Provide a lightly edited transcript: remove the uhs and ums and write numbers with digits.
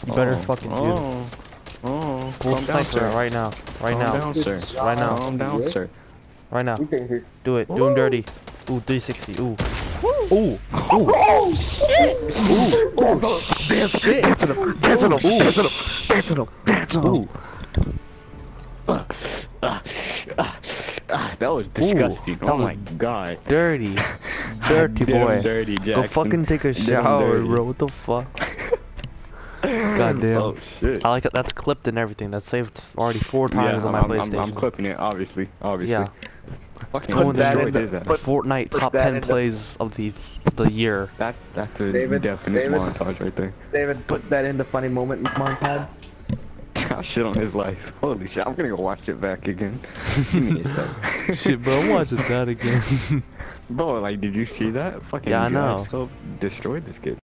You better fucking do this. Full sniper right now. Right now. Calm down, sir. Right now. Calm down, sir. Right now. Okay, Do it. Do him dirty. Ooh, 360. Ooh. Ooh. Ooh. oh shit! Ooh. Oh shit! Dance on him! Dance on him! Dance on him! Dance on him! Dance on him! Ooh. That was disgusting. That Oh was my god. Dirty. Dirty Damn boy. dirty, Go Jackson. fucking take a Damn shower, dirty. bro. What the fuck? Goddamn. Oh shit. I like it. That's clipped and everything. That's saved already 4 times on my PlayStation. I'm clipping it, obviously. Yeah. Fucking Put that destroyed in the- his ass. put- Fortnite put top that 10 in the- plays of the year. That's a David, definite David. montage right there. David, put that in the funny moment montage. I shit on his life. Holy shit, I'm gonna go watch it back again. Give me a sec. Shit, bro, I'm watching that again. Bro, like, did you see that? Fucking Yeah, I know. Scope destroyed this kid.